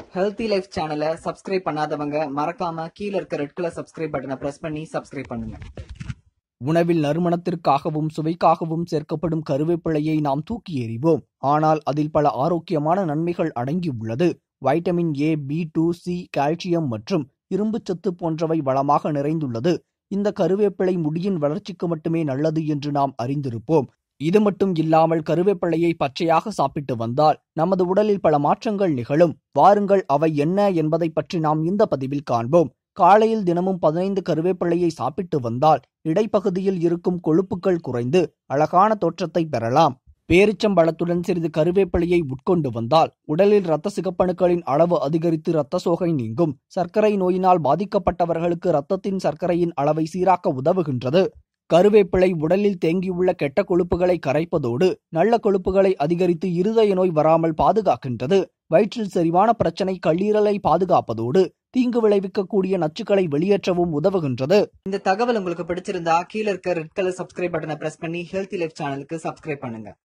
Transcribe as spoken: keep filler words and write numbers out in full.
Healthy life சேனலை subscribe பண்ணாதவங்க மறக்காம கீழ இருக்க ரெட் கலர் சப்ஸ்கிரைப் பட்டனை பிரஸ் பண்ணி சப்ஸ்கிரைப் பண்ணுங்க. உணவில் நறுமணத்திற்காகவும் சுவைக்காகவும் சேர்க்கப்படும் கருவேப்பிலையை நாம் தூக்கி எறிவோம். ஆனால் அதில் பல ஆரோக்கியமான நன்மைகள் அடங்கியுள்ளது. Vitamin A, B two, C, calcium மற்றும் இரும்புச்சத்து போன்றவை வளமாக நிறைந்துள்ளது. இந்த கருவேப்பிலை முடியின் வளர்ச்சிக்கு மட்டுமே நல்லது என்று நாம் அறிந்திருப்போம். இது மட்டும் இல்லாமல் கருவேப்பிலையை பச்சையாக சாப்பிட்டு வந்தால் நமது உடலில் பல மாற்றங்கள் நிகழும். வாருங்கள் அவை என்ன என்பதை பற்றி நாம் இந்த பதிவில் காண்போம். காலையில் தினமும் பதினைந்து கருவேப்பிலையை சாப்பிட்டு வந்தால் இடைப்பகுதியில் இருக்கும் கொழுப்புகள் குறைந்து அழகான தோற்றத்தை பெறலாம். பேரிச்சம்பழத்துடன் சிறிது கருவேப்பிலையை உட்கொண்டு வந்தால் உடலில் இரத்த சிகப்பணுக்களின் அளவு அதிகரித்து இரத்த சோகை நீங்கும். சர்க்கரை நோயினால் பாதிக்கப்பட்டவர்களுக்கு இரத்தத்தின் சர்க்கரையின் அளவை சீராக்க உதவுகின்றது. கருவேப்பிலை உடலில் தேங்கியுள்ள கெட்ட கொழுப்புகளை கரைப்பதோடு நல்ல கொழுப்புகளை அதிகரித்து இருதய நோய் வராமல் பாதுகாக்கின்றது. வயிற்றில் செரிவான பிரச்சனை, கல்லீரலை பாதுகாப்பதோடு தீங்கு விளைவிக்கக்கூடிய நச்சுக்களை வெளியேற்றவும் உதவுகின்றது. இந்த தகவல் உங்களுக்கு பிடிச்சிருந்தா கீழ இருக்க ரெட் கலர் சப்ஸ்கிரைப் பட்டனை பிரஸ் பண்ணி ஹெல்தி லைஃப் சேனலுக்கு சப்ஸ்கிரைப் பண்ணுங்க.